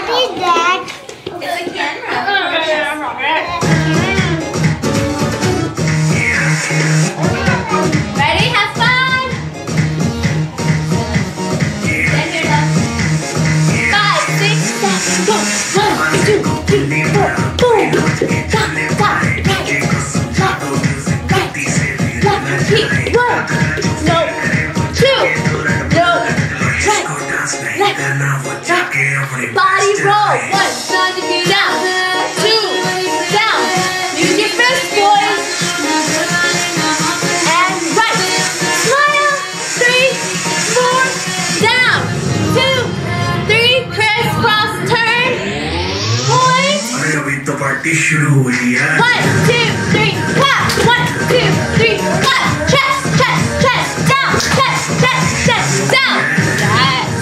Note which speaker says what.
Speaker 1: is that?
Speaker 2: It's a camera. Ready? Have fun! Stand your left. 5, 6, 7, go! 1, 2, 3, 4, boom! Stop, stop, right, left, right, left, keep, 1, no, 2, no, right, left, right, body roll, 1, down, 2, down, use your fist, boys, and right, smile, 3, 4, down, 2, 3, crisscross, turn, point, 1, 2, 3, clap, 1, 2, 3, clap, chest, chest, chest, down, chest, chest, chest, down, right.